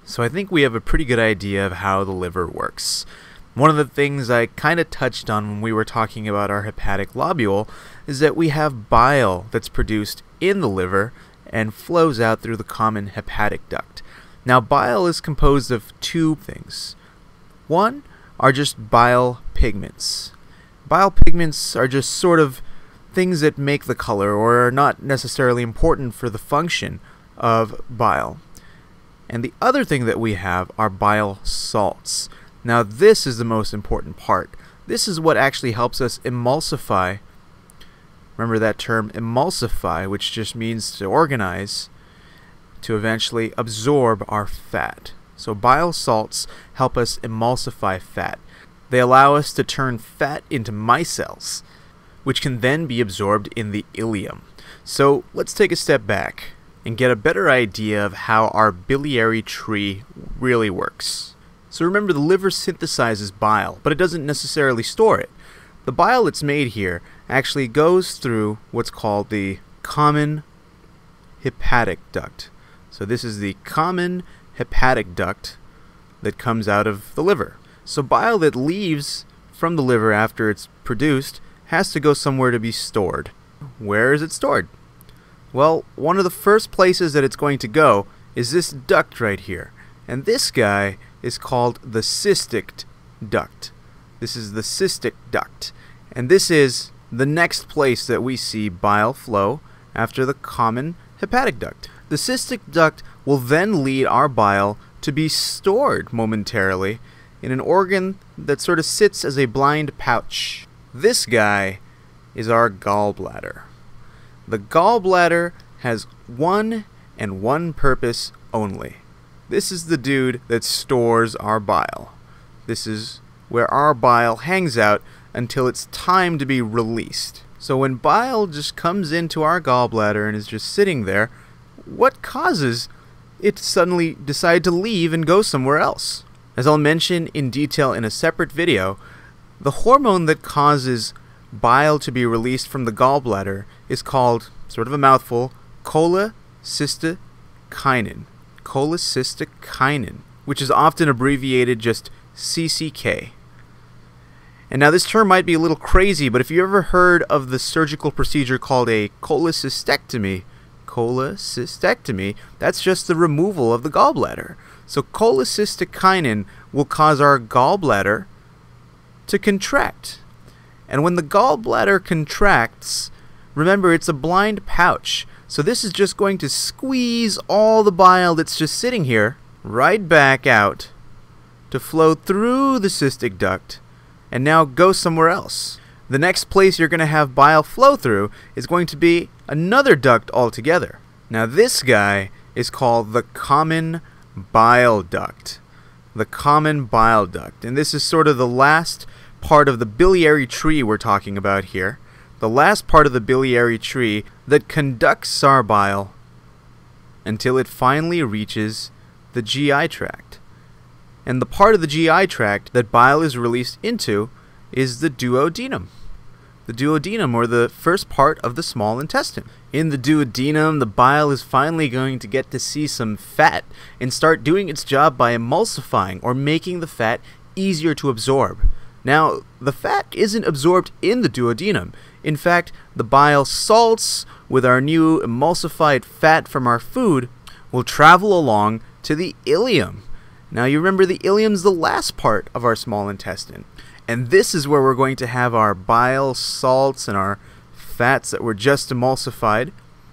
So I think we have a pretty good idea of how the liver works. One of the things I kind of touched on when we were talking about our hepatic lobule is that we have bile that's produced in the liver and flows out through the common hepatic duct. Now, bile is composed of two things. One are just bile pigments. Bile pigments are just sort of things that make the color or are not necessarily important for the function of bile. And the other thing that we have are bile salts. Now, this is the most important part. This is what actually helps us emulsify. Remember that term, emulsify, which just means to organize, to eventually absorb our fat. So bile salts help us emulsify fat. They allow us to turn fat into micelles, which can then be absorbed in the ileum. So let's take a step back and get a better idea of how our biliary tree really works. So remember, the liver synthesizes bile, but it doesn't necessarily store it. The bile that's made here actually goes through what's called the common hepatic duct. So this is the common hepatic duct that comes out of the liver. So bile that leaves from the liver after it's produced has to go somewhere to be stored. Where is it stored? Well, one of the first places that it's going to go is this duct right here. And this guy is called the cystic duct. This is the cystic duct. And this is the next place that we see bile flow after the common hepatic duct. The cystic duct will then lead our bile to be stored momentarily in an organ that sort of sits as a blind pouch. This guy is our gallbladder. The gallbladder has one and one purpose only. This is the dude that stores our bile. This is where our bile hangs out until it's time to be released. So when bile just comes into our gallbladder and is just sitting there, what causes it to suddenly decide to leave and go somewhere else? As I'll mention in detail in a separate video, the hormone that causes bile to be released from the gallbladder is called, sort of a mouthful, cholecystokinin. Cholecystokinin, which is often abbreviated just CCK. And now this term might be a little crazy, but if you ever heard of the surgical procedure called a cholecystectomy, that's just the removal of the gallbladder. So cholecystokinin will cause our gallbladder to contract. And when the gallbladder contracts, remember, it's a blind pouch. So this is just going to squeeze all the bile that's just sitting here right back out to flow through the cystic duct and now go somewhere else. The next place you're going to have bile flow through is going to be another duct altogether. Now this guy is called the common bile duct. The common bile duct. And this is sort of the last part of the biliary tree we're talking about here. The last part of the biliary tree that conducts our bile until it finally reaches the GI tract. And the part of the GI tract that bile is released into is the duodenum. The duodenum, or the first part of the small intestine. In the duodenum, the bile is finally going to get to see some fat and start doing its job by emulsifying or making the fat easier to absorb. Now, the fat isn't absorbed in the duodenum. In fact, the bile salts with our new emulsified fat from our food will travel along to the ileum. Now, you remember the ileum's the last part of our small intestine. And this is where we're going to have our bile salts and our fats that were just emulsified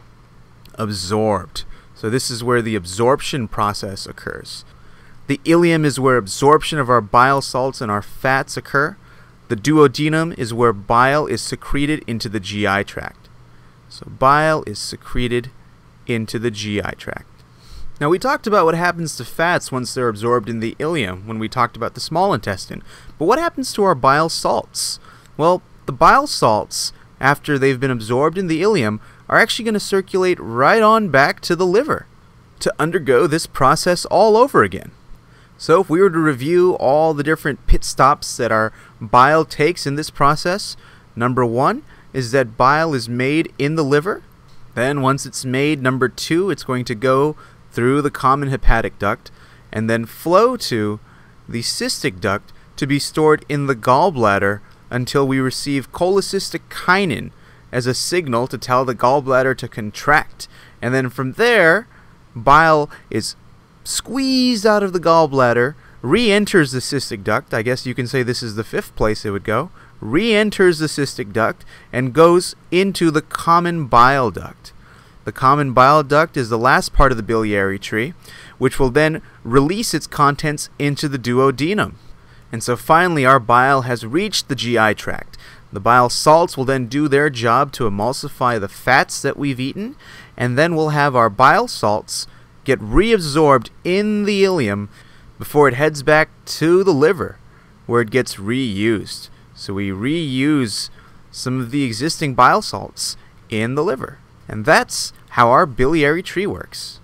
absorbed. So this is where the absorption process occurs. The ileum is where absorption of our bile salts and our fats occur. The duodenum is where bile is secreted into the GI tract. So bile is secreted into the GI tract. Now, we talked about what happens to fats once they're absorbed in the ileum when we talked about the small intestine. But what happens to our bile salts? Well, the bile salts, after they've been absorbed in the ileum, are actually going to circulate right on back to the liver to undergo this process all over again. So if we were to review all the different pit stops that our bile takes in this process, number one is that bile is made in the liver. Then once it's made, number two, it's going to go through the common hepatic duct. and then flow to the cystic duct to be stored in the gallbladder until we receive cholecystokinin as a signal to tell the gallbladder to contract. And then from there, bile is squeezed out of the gallbladder, re-enters the cystic duct. I guess you can say this is the fifth place it would go. Re-enters the cystic duct and goes into the common bile duct. The common bile duct is the last part of the biliary tree, which will then release its contents into the duodenum. And so finally our bile has reached the GI tract. The bile salts will then do their job to emulsify the fats that we've eaten, and then we'll have our bile salts get reabsorbed in the ileum before it heads back to the liver, where it gets reused. So we reuse some of the existing bile salts in the liver. And that's how our biliary tree works.